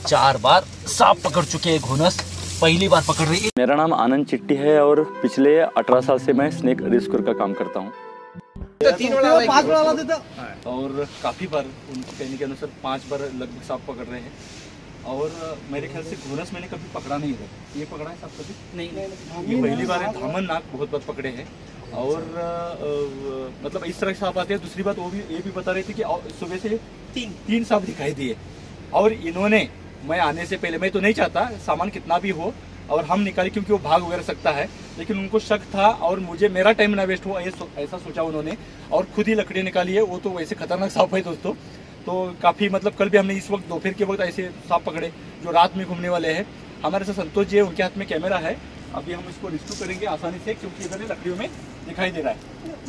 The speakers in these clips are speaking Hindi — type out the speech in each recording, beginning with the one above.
4 बार सांप पकड़ चुके हैं घोनस, पहली बार पकड़ रही है। मेरा नाम आनंद चिट्टी है और पिछले 18 साल से मैं स्नेक रेस्क्यूअर का काम करता हूँ। और काफ़ी बार उनके कहने के अनुसार 5 बार लगभग सांप पकड़ रहे हैं। और मेरे ख्याल से घोनस मैंने कभी पकड़ा नहीं है। ये पकड़ा है सांप कभी? नहीं। ये पहली बार है। धामन नाग बहुत बार पकड़े हैं और मतलब इस तरह के सांप आते हैं। दूसरी बात वो भी ये भी बता रही थी कि सुबह से तीन सांप दिखाई दिए और इन्होंने, मैं आने से पहले, मैं तो नहीं चाहता सामान कितना भी हो और हम निकाले क्योंकि वो भाग वगैरह सकता है, लेकिन उनको शक था और मुझे मेरा टाइम ना वेस्ट हुआ ऐसा सोचा उन्होंने और खुद ही लकड़ी निकाली है। वो तो वैसे खतरनाक सांप है दोस्तों। तो काफ़ी मतलब कल भी हमने इस वक्त दोपहर के वक्त ऐसे सांप पकड़े जो रात में घूमने वाले हैं। हमारे साथ संतोष जी है, उनके हाथ में कैमरा है। अभी हम इसको रेस्क्यू करेंगे आसानी से क्योंकि इधर लकड़ियों में दिखाई दे रहा है।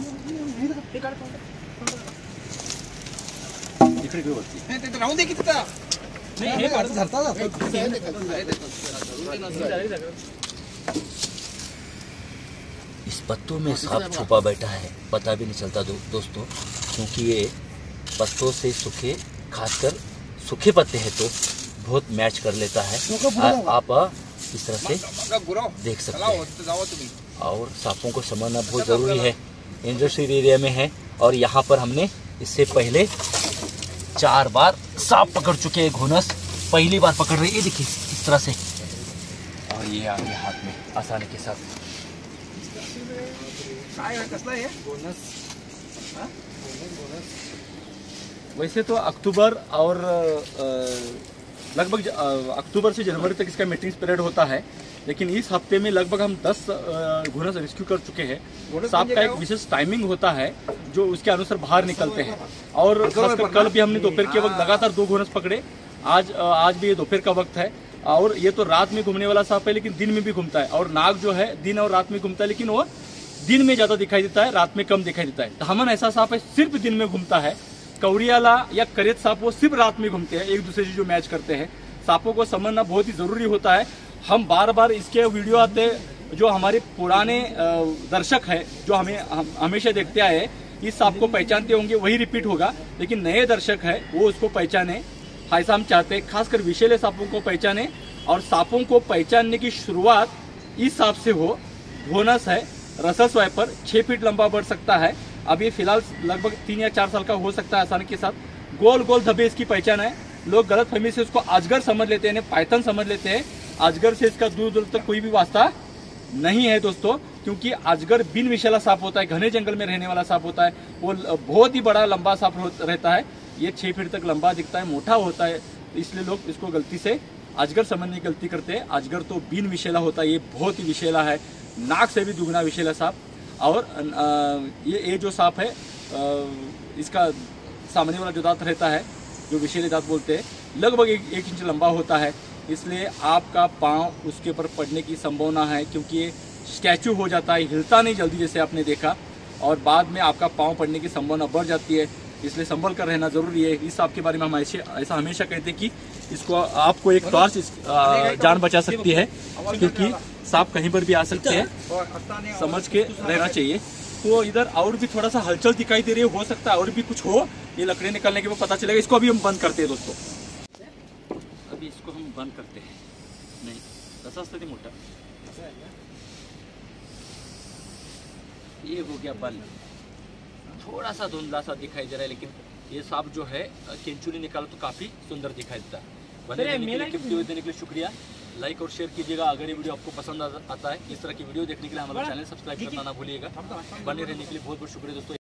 इस पत्तों में सांप छुपा बैठा है, पता भी नहीं चलता दोस्तों, क्योंकि ये पत्तों से सूखे, खासकर सूखे पत्ते हैं तो बहुत मैच कर लेता है। आप इस तरह से देख सकते हैं। और सांपों को समझना बहुत ज़रूरी है। इंडस्ट्रियल एरिया में है और यहाँ पर हमने इससे पहले 4 बार सांप पकड़ चुके हैं घोनस, पहली बार पकड़ रही है। देखिए इस तरह से, और ये आ गया हाथ में आसानी के साथ। वैसे तो अक्टूबर और लगभग अक्टूबर से जनवरी तक इसका मीटिंग पीरियड होता है, लेकिन इस हफ्ते में लगभग हम 10 घोनस रेस्क्यू कर चुके हैं। सांप का एक विशेष टाइमिंग होता है जो उसके अनुसार बाहर निकलते हैं और खासकर कल भी हमने दोपहर के वक्त लगातार 2 घोनस पकड़े। आज भी ये दोपहर का वक्त है और ये तो रात में घूमने वाला सांप है लेकिन दिन में भी घूमता है। और नाग जो है दिन और रात में घूमता है, लेकिन वो दिन में ज्यादा दिखाई देता है, रात में कम दिखाई देता है। धामन ऐसा सांप है सिर्फ दिन में घूमता है। कौड़ियाला या करेत सांप वो सिर्फ रात में घूमते हैं, एक दूसरे से जो मैच करते हैं। सांपों को समझना बहुत ही जरूरी होता है। हम बार बार इसके वीडियो आते, जो हमारे पुराने दर्शक है जो हमें हमेशा देखते आए, इस सांप को पहचानते होंगे, वही रिपीट होगा। लेकिन नए दर्शक है वो उसको पहचाने, ऐसा हम चाहते हैं। खासकर विषैले सांपों को पहचाने और सांपों को पहचानने की शुरुआत इस सांप से हो। घोनस है, रसल स्वाइपर, 6 फीट लंबा बढ़ सकता है। अब ये फिलहाल लगभग 3 या 4 साल का हो सकता है आसानी के साथ। गोल गोल धब्बे इसकी पहचान है। लोग गलत फहमी से उसको अजगर समझ लेते हैं, पाइथन समझ लेते हैं। अजगर से इसका दूर दूर तक कोई भी वास्ता नहीं है दोस्तों, क्योंकि अजगर बिन विषैला सांप होता है, घने जंगल में रहने वाला सांप होता है। वो बहुत ही बड़ा लंबा सांप रहता है। ये 6 फीट तक लंबा दिखता है, मोटा होता है, इसलिए लोग इसको गलती से अजगर समझने की गलती करते हैं। अजगर तो बिन विषैला होता है, ये बहुत ही विषैला है, नाक से भी दुगना विषैला सांप। और ये जो सांप है इसका सामने वाला जो दांत रहता है, जो विषैले दांत बोलते हैं, लगभग 1 इंच लंबा होता है। इसलिए आपका पाँव उसके ऊपर पड़ने की संभावना है, क्योंकि ये स्टैचू हो जाता है, हिलता नहीं जल्दी जैसे आपने देखा, और बाद में आपका पाँव पड़ने की संभावना बढ़ जाती है। इसलिए संभल कर रहना जरूरी है। इस सांप के बारे में हम ऐसा हमेशा कहते हैं कि इसको आपको एक टॉर्च जान बचा सकती है, क्योंकि सांप कहीं पर भी आ सकते हैं, समझ के रहना चाहिए। तो इधर और भी थोड़ा सा हलचल दिखाई दे रही है, हो सकता है और भी कुछ हो। ये लकड़ी निकलने के बाद पता चलेगा। इसको अभी हम बंद करते हैं दोस्तों, अभी इसको हम बंद करते हैं। नहीं तसा स्थिति मोटा, ये हो गया बंद। थोड़ा सा धुंधला सा दिखाई दे रहा है, लेकिन ये सांप जो है केंचुली निकालो तो काफी सुंदर दिखाई देता है। बने रहने के लिए, वीडियो देने के लिए शुक्रिया। लाइक और शेयर कीजिएगा अगर ये वीडियो आपको पसंद आता है। इस तरह की वीडियो देखने के लिए हमारा चैनल सब्सक्राइब करना ना भूलिएगा। बने रहने के लिए बहुत बहुत शुक्रिया दोस्तों।